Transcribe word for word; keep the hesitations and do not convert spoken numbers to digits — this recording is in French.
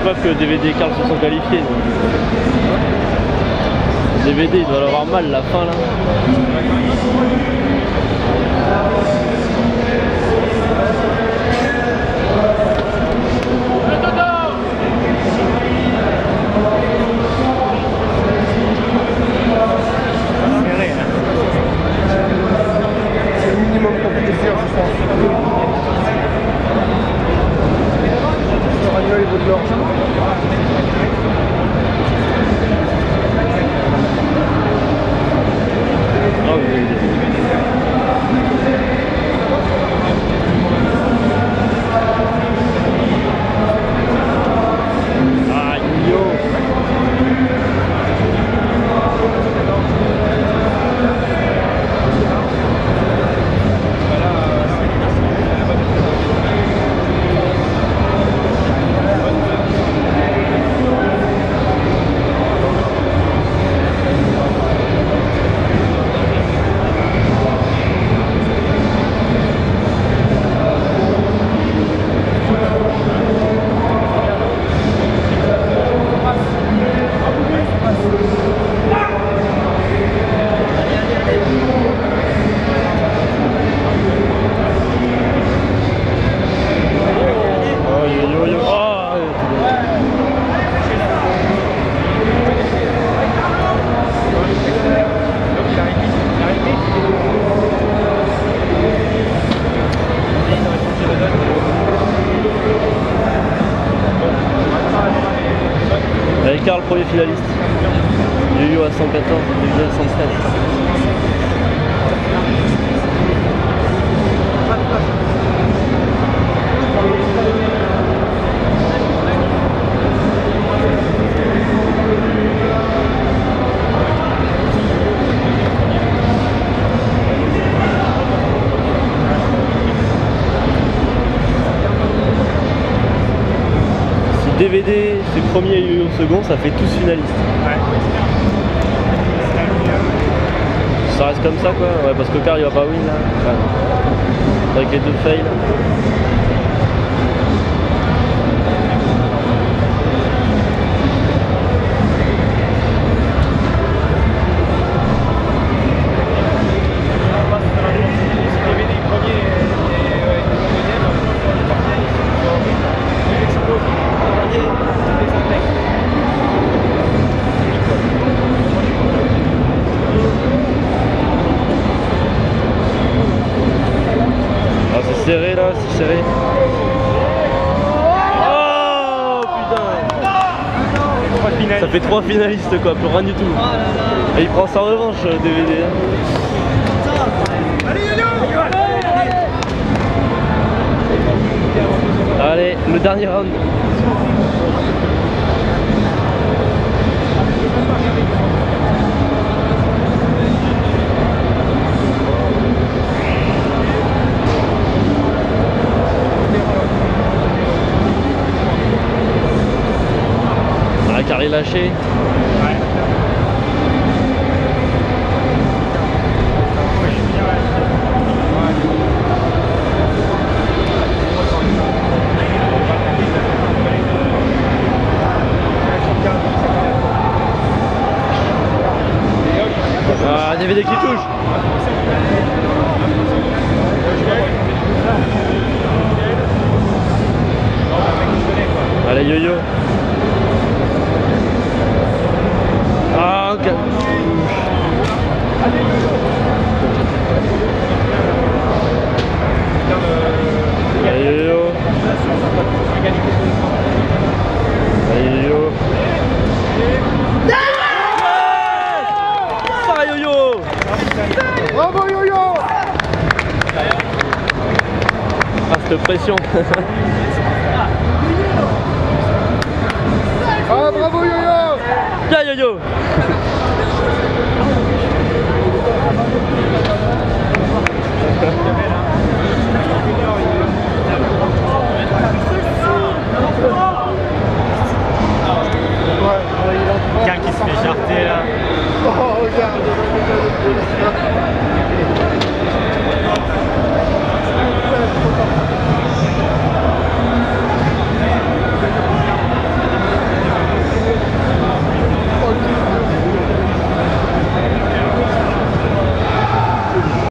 pas que D V D et Karl se sont qualifiés. Donc. D V D, il doit avoir mal la fin là. C'est le minimum qu'on peut dire, je pense. Ragnols et Baudelor. Ah oui, oui, oui. Ah, yo. Avec Karl, premier finaliste. Yo-Yo à cent quatorze, D V D à cent treize. D V D fait premier et Yo-Yo second, ça fait tous finalistes. Ouais. Ça reste comme ça quoi, ouais, parce que Karl il va pas win là. Enfin, avec les deux fails. Serré là, c'est serré. Oh putain. Ça fait trois finalistes quoi, pour rien du tout. Et il prend sa revanche D V D. Allez, le dernier round. Karl est lâché. Ouais. Ah, D V D qui touche. Allez, Yo-Yo. Ah, ok. Allez, Yo-Yo. Allez, Yo-Yo. Ça, Yo-Yo. Bravo, Yo-Yo. Ah, cette pression. Ah, bravo, Yo-Yo. Tiens, Yo-Yo. Quelqu'un qui se fait jarter là. Oh, regarde.